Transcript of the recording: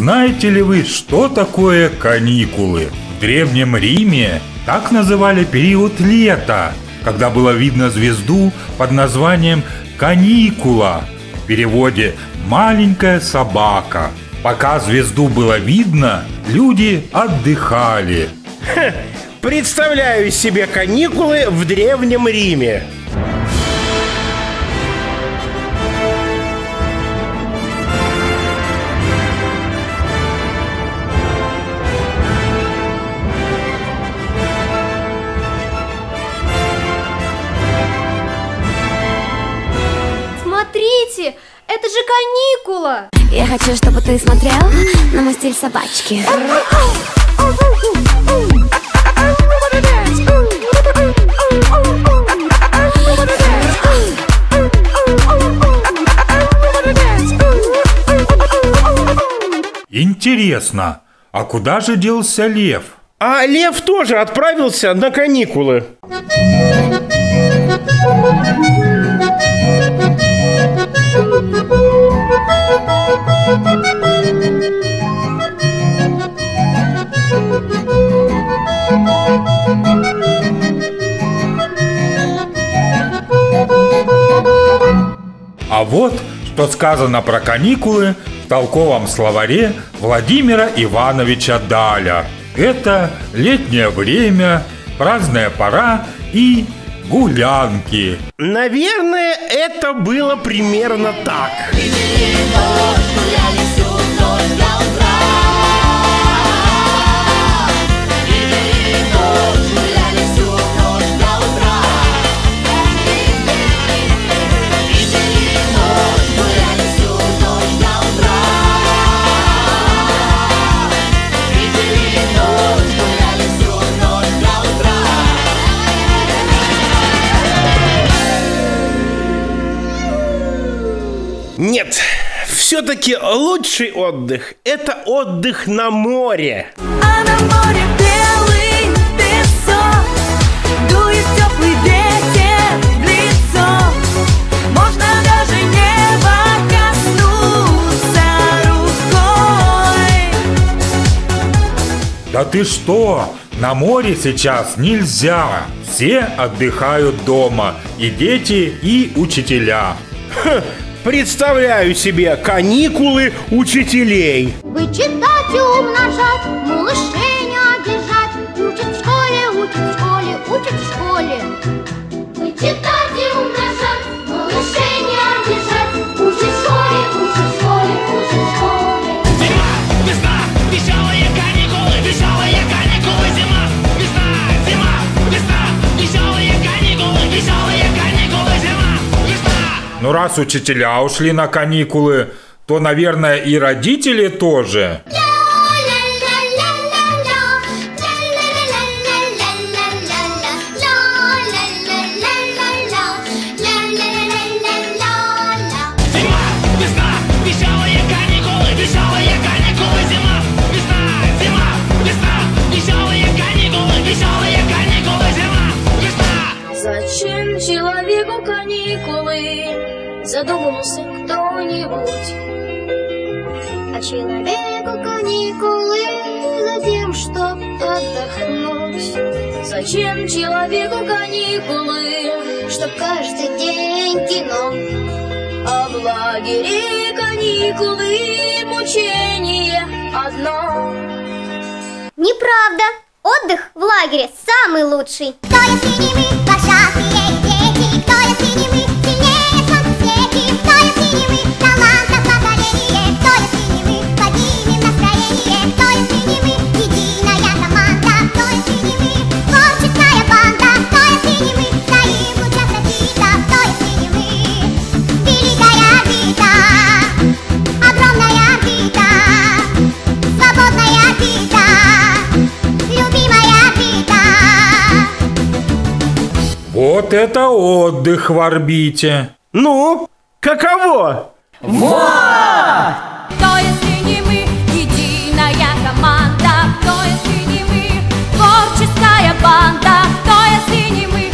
знаете ли вы, что такое каникулы? В Древнем Риме так называли период лета, когда было видно звезду под названием «каникула». В переводе «маленькая собака». Пока звезду было видно, люди отдыхали. Представляю себе каникулы в Древнем Риме. Смотрите, это же каникула! Я хочу, чтобы ты смотрел на мой стиль собачки. Интересно, а куда же делся лев? А лев тоже отправился на каникулы. А вот что сказано про каникулы в толковом словаре Владимира Ивановича Даля. Это летнее время, праздная пора и гулянки. Наверное, это было примерно так. Нет, все-таки лучший отдых – это отдых на море. А на море белый песок, дует теплый ветер в лицо. Можно даже неба коснуться рукой. Да ты что? На море сейчас нельзя. Все отдыхают дома. И дети, и учителя. Представляю себе каникулы учителей. Вычитать и умножать, малышей не обижать. Учат в школе, учат в школе, учат в школе. Вычитать и умножать, малышей не обижать. Учат в школе, учат в школе, учат в школе. Зима, весна, веселые каникулы, зима, весна, весна, веселые каникулы, зима, весна. Ну раз учителя ушли на каникулы, то, наверное, и родители тоже. Зима, весна, веселые каникулы, зима, весна, веселые каникулы, зима, весна. Зачем человеку каникулы? Задумался кто-нибудь. А человеку каникулы затем, чтоб отдохнуть. Зачем человеку каникулы? Чтоб каждый день кино. А в лагере каникулы мучение одно. Неправда. Отдых в лагере самый лучший. Кто если не мы, вожатые дети? Кто если не мы, сильнее солнцети? Кто если не мы, талантов поколение? Кто если не мы, поднимем настроение? Кто если не мы, единая команда? Кто если не мы, творческая банда? Кто если не мы, стоим в лучах софита? Кто если не мы, великая орбита, огромная орбита, свободная орбита, любимая орбита. Вот это отдых в орбите. Ну, каково? Кто если не мы, единая команда? Кто если не мы, творческая банда? Кто если не мы,